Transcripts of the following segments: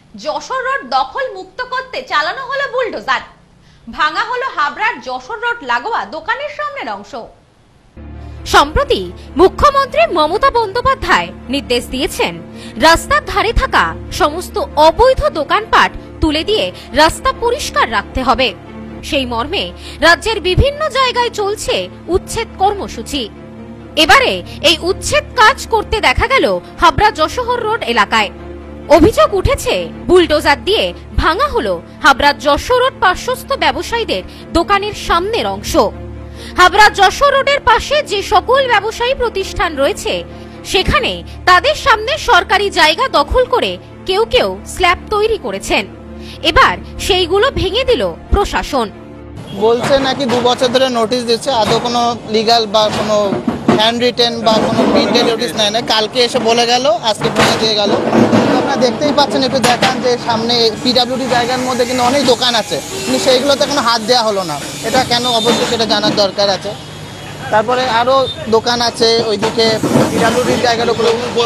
Jessore road দখল মুক্ত করতে চালানো হলো বুলডোজার। ভাঙা হলো হাবড়ার যশোর রোড লাগোয়া দোকানের সামনের অংশ। সম্প্রতি মুখ্যমন্ত্রী মমতা বন্দ্যোপাধ্যায় নির্দেশ দিয়েছেন রাস্তার ধারে থাকা সমস্ত অবৈধ দোকানপাট তুলে দিয়ে রাস্তা পরিষ্কার রাখতে হবে। সেই মর্মে রাজ্যের বিভিন্ন জায়গায় চলছে উচ্ছেদ কর্মসূচি। এবারে এই উচ্ছেদ কাজ করতে দেখা গেল হাবড়া যশোর রোড এলাকায়। অভিযোগ উঠেছে বুলডোজার দিয়ে ভাঙা হলো হাবড়া যশোর রোড পার্শ্বস্থ ব্যবসায়ীদের দোকানের সামনের অংশ। হাবড়া যশোর রোডের পাশে যে সকল ব্যবসায়ী প্রতিষ্ঠান রয়েছে সেখানে তাদের সামনে সরকারি জায়গা দখল করে কেউ কেউ স্ল্যাব তৈরি করেছেন। এবার সেইগুলো ভেঙে দিল প্রশাসন। বলছে নাকি 2 বছর ধরে নোটিশ দিচ্ছে, আদৌ কোনো লিগাল বা কোনো হ্যান্ড রিটেন বা কোনো প্রিন্টেড নোটিশ নেয় না। কালকে এসে বলে গেল, আজকে ভেঙে দিয়ে গেল। আপনারা দেখতেই পাচ্ছেন, একটু দেখান যে সামনে পিডাব্লিউডি জায়গার মধ্যে কিন্তু অনেক দোকান আছে, কিন্তু সেইগুলোতে কোনো হাত দেওয়া হলো না। এটা কেন অবশ্যই সেটা জানার দরকার আছে। তারপরে আরও দোকান আছে ওইদিকে পিডাব্লিউডির জায়গার উপরে,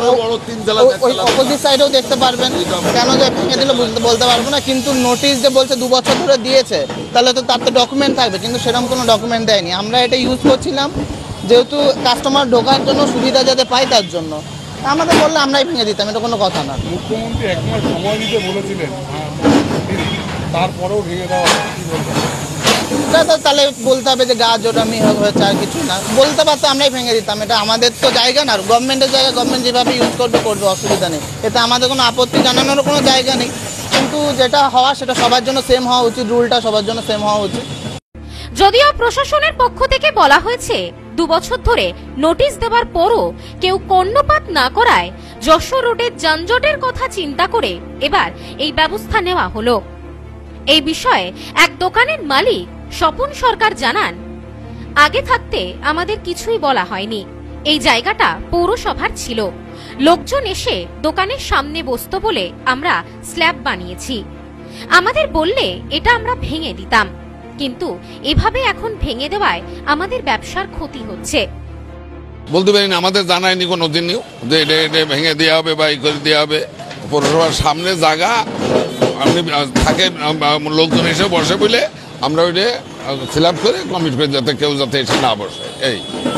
ওই অপোজিট সাইডেও দেখতে পারবেন। কেন যে ভেঙে দিল বলতে পারবো না, কিন্তু নোটিশ যে বলছে 2 বছর ধরে দিয়েছে, তাহলে তো তার তো ডকুমেন্ট থাকবে, কিন্তু সেরকম কোনো ডকুমেন্ট দেয়নি। আমরা এটা ইউজ করছিলাম যেহেতু কাস্টমার ঢোকার জন্য সুবিধা যাতে পাই তার জন্য। আমাদের বললে আমরাই ভেঙে দিতাম, এটা কোনো কথা না। মুখ্যমন্ত্রী 1 মাস সময় নিতে বলেছিলেন, তারপরেও ভেঙে দেওয়া তাহলে বলতে হবে যে গা জোটামি হয়েছে, আর কিছু না। বলতে পারতো আমরাই ভেঙে দিতাম। এটা আমাদের তো জায়গা না, গভর্নমেন্টের জায়গা, গভর্নমেন্ট যেভাবে ইউজ করবে, অসুবিধা নেই। এতে আমাদের কোনো আপত্তি জানানোর কোনো জায়গা নেই, কিন্তু যেটা হওয়া সেটা সবার জন্য সেম হওয়া উচিত, রুলটা সবার জন্য সেম হওয়া উচিত। যদিও প্রশাসনের পক্ষ থেকে বলা হয়েছে 2 বছর ধরে নোটিশ দেওয়ার পরও কেউ কর্ণপাত না করায় যশোর রোডের যানজটের কথা চিন্তা করে এবার এই ব্যবস্থা নেওয়া হলো। এই বিষয়ে এক দোকানের মালিক স্বপন সরকার জানান, আগে থাকতে আমাদের কিছুই বলা হয়নি। এই জায়গাটা পৌরসভার ছিল, লোকজন এসে দোকানের সামনে বসতো বলে আমরা স্ল্যাব বানিয়েছি। আমাদের বললে এটা আমরা ভেঙে দিতাম, কিন্তু এভাবে এখন ভেঙে দেওয়ায় আমাদের ব্যবসার ক্ষতি হচ্ছে। বলতে পারি না, আমাদের জানায়নি কোনো দিনও যে এটা ভেঙে দেওয়া হবে বা ই করে দেওয়া হবে। পৌরসভার সামনে জায়গা আপনি থাকে, লোকজন এসে বসে বলে আমরা ওইটা ফিল করে কমিট করে, যাতে কেউ যাতে এসে না বসে। এই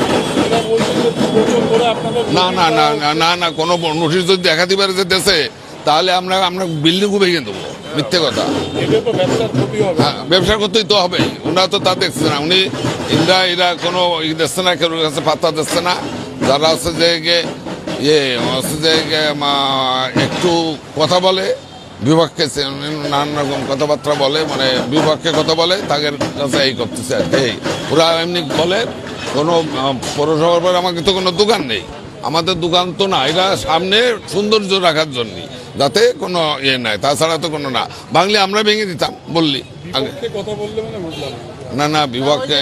না না না না না, কোনো নোটিশ যদি দেখাতে পারে যে দেশে, তাহলে আমরা বিল্ডিংও ভেঙে দেবো। মিথ্যে কথা, ব্যবসার করতেই তো হবে। ওনারা তো তা দেখছে না, এরা কোনো দেখছে না, কেউ কাছে পাত্তা দিচ্ছে না। যারা হচ্ছে যে একটু কথা বলে বিপক্ষে, নানান রকম কথাবার্তা বলে, মানে বিপক্ষে কথা বলে, তাদের কাছে এই করতেছে আর কি। ওরা এমনি বলে কোনো পৌরসভার পর আমাকে তো কোনো দোকান নেই, আমাদের দোকান তো না, এটা সামনে সৌন্দর্য রাখার জন্য, যাতে কোনো ইয়ে নাই, তাছাড়া তো কোনো না। বাংলা আমরা ভেঙে দিতাম বললি আগে। না না, বিভাগকে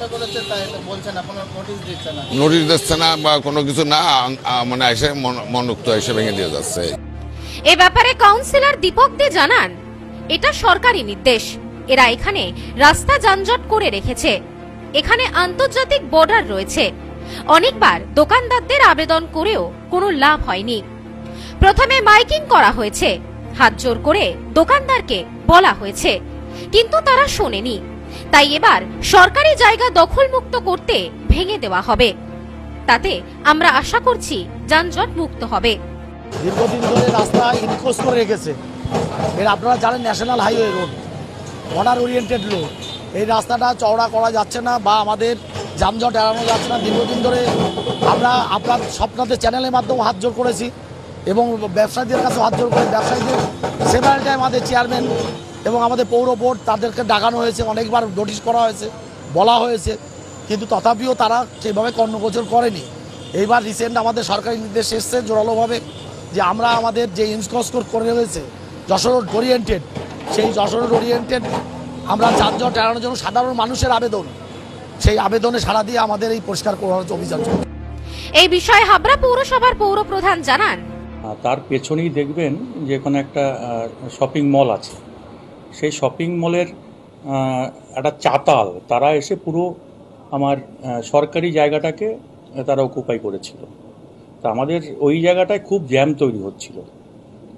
নোটিশ দিচ্ছে না বা কোনো কিছু না, মানে এসে মনোক্ত এসে ভেঙে দিয়ে যাচ্ছে। এ ব্যাপারে কাউন্সিলর দীপক দে জানান, এটা সরকারি নির্দেশ। এরা এখানে রাস্তা যানজট করে রেখেছে, এখানে আন্তর্জাতিক বর্ডার রয়েছে। অনেকবার দোকানদারদের আবেদন করেও কোনো লাভ হয়নি। প্রথমে মাইকিং করা হয়েছে, হাত জোর করে দোকানদারকে বলা হয়েছে, কিন্তু তারা শোনেনি। তাই এবার সরকারি জায়গা দখলমুক্ত করতে ভেঙে দেওয়া হবে। তাতে আমরা আশা করছি যানজট মুক্ত হবে। দীর্ঘদিন ধরে রাস্তা ইনক্লোজ করে রেখেছে। এর আপনারা জানেন national highway road, border oriented road. এই রাস্তাটা চওড়া করা যাচ্ছে না বা আমাদের যানজট এড়ানো যাচ্ছে না। দীর্ঘদিন ধরে আমরা আপনাদের চ্যানেলের মাধ্যমে হাত জোর করেছি এবং ব্যবসায়ীদের কাছে হাত জোর করে ব্যবসায়ীদের সেভারাল টাইম আমাদের চেয়ারম্যান এবং আমাদের পৌর বোর্ড তাদেরকে ডাকানো হয়েছে, অনেকবার নোটিশ করা হয়েছে, বলা হয়েছে, কিন্তু তথাপিও তারা সেভাবে কর্ণগোচর করেনি। এইবার রিসেন্ট আমাদের সরকারি নির্দেশ এসছে জোরালোভাবে যে আমরা আমাদের যে ইনক্লোজ করে রয়েছে যশোর রোড ওরিয়েন্টেড, সেই যশোর রোড ওরিয়েন্টেড আমরা যানজট এড়ানোর জন্য সাধারণ মানুষের আবেদন, সেই আবেদনে সাড়া দিয়ে আমাদের এই পরিষ্কার করার অভিযান চলছে। এই বিষয়ে হাবড়া পৌরসভার পৌর প্রধান জানান, তার পেছনেই দেখবেন যে কোনো একটা শপিং মল আছে। সেই শপিং মলের একটা চাতাল তারা এসে পুরো আমার সরকারি জায়গাটাকে তারা অকুপাই করেছিল। তা আমাদের ওই জায়গাটায় খুব জ্যাম তৈরি হচ্ছিল।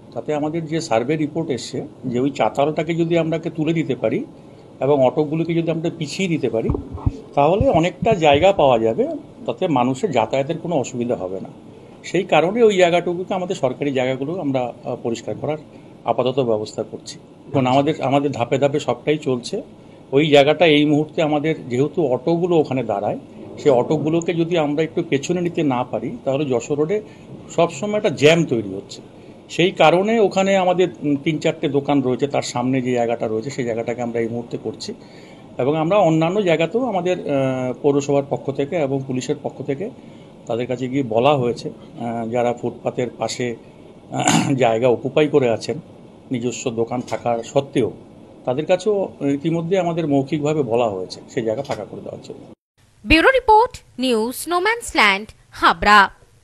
তাতে আমাদের যে সার্ভে রিপোর্ট এসছে যে ওই চাতালটাকে যদি আমরাকে তুলে দিতে পারি এবং অটোগুলোকে যদি আমরা পিছিয়ে দিতে পারি তাহলে অনেকটা জায়গা পাওয়া যাবে, তাতে মানুষের যাতায়াতের কোনো অসুবিধা হবে না। সেই কারণে ওই জায়গাটুকুকে আমাদের সরকারি জায়গাগুলো আমরা পরিষ্কার করার আপাতত ব্যবস্থা করছি। কারণ আমাদের ধাপে ধাপে সবটাই চলছে। ওই জায়গাটা এই মুহূর্তে আমাদের যেহেতু অটোগুলো ওখানে দাঁড়ায়, সেই অটোগুলোকে যদি আমরা একটু পেছনে নিতে না পারি তাহলে যশোর রোডে সবসময় একটা জ্যাম তৈরি হচ্ছে। সেই কারণে ওখানে আমাদের 3-4টে দোকান রয়েছে, তার সামনে যে জায়গাটা রয়েছে সেই জায়গাটাকে আমরা এই মুহূর্তে করছি এবং আমরা অন্যান্য জায়গাতেও আমাদের পৌরসভার পক্ষ থেকে এবং পুলিশের পক্ষ থেকে তাদের কাছে গিয়ে বলা হয়েছে যারা ফুটপাতের পাশে জায়গা অকুপাই করে আছেন নিজস্ব দোকান থাকার সত্ত্বেও, তাদের কাছেও ইতিমধ্যে আমাদের মৌখিকভাবে বলা হয়েছে সেই জায়গা ফাঁকা করে দেওয়ার জন্য। ব্যুরো রিপোর্ট, নিউজ স্নোম্যান্সল্যান্ড, হাবড়া।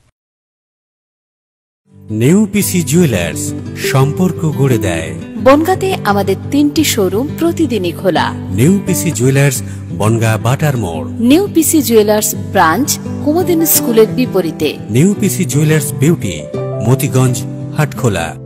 নেউপিসি জুয়েলার্স, সম্পর্ক গড়ে দেয়। বনগাঁতে আমাদের 3টি শোরুম প্রতিদিনই খোলা। নেউপিসি জুয়েলার্স, বনগাঁ বাটার মোড়। নেউপিসি জুয়েলার্স ব্রাঞ্চ, কুমুদিনী স্কুলের বিপরীতে। নেউপিসি জুয়েলার্স বিউটি, মতিগঞ্জ, হাটখোলা।